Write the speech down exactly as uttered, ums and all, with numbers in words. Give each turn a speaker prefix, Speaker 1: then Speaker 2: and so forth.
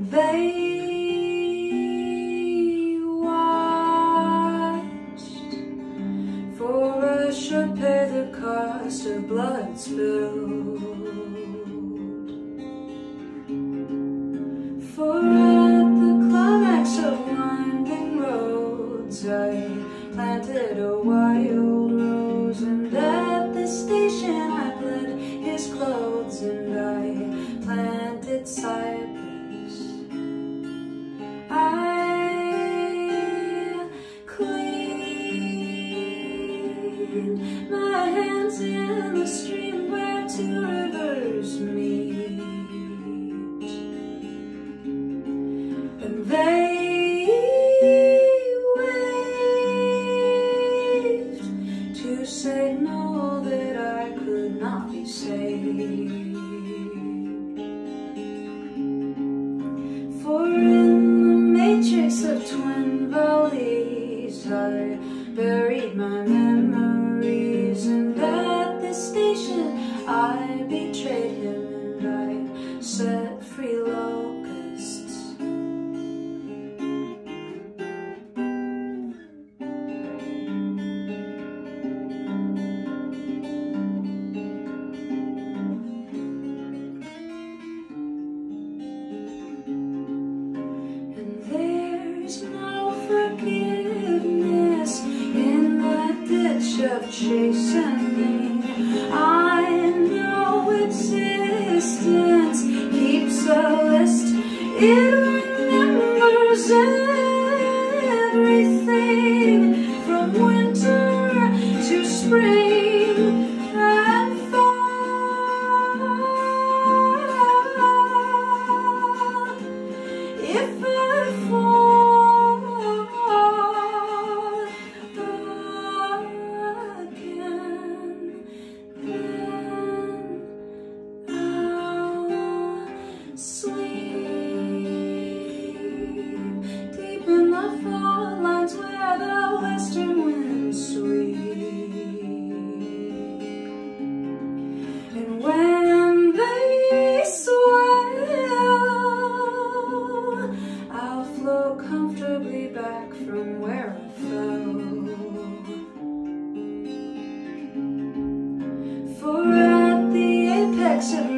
Speaker 1: they watched, for I should pay the cost of blood spilled. For at the climax of winding roads I planted a wild rose, and at the station I bled his clothes, and I planted cypress. I cleaned my hands in the stream where two rivers meet, and they signal that I could not be saved. For in the matrix of twin valleys I buried my memories, and at this station I betrayed him, and I set free locusts. There's no forgiveness in the ditch of chastening. I know existence keeps a list. It remembers everything from winter to spring and fall. If I fall again, then I'll sleep deep in the fault lines where the western winds sweep. And when they swell, I'll flow comfortably back from where I fell. For at the apex of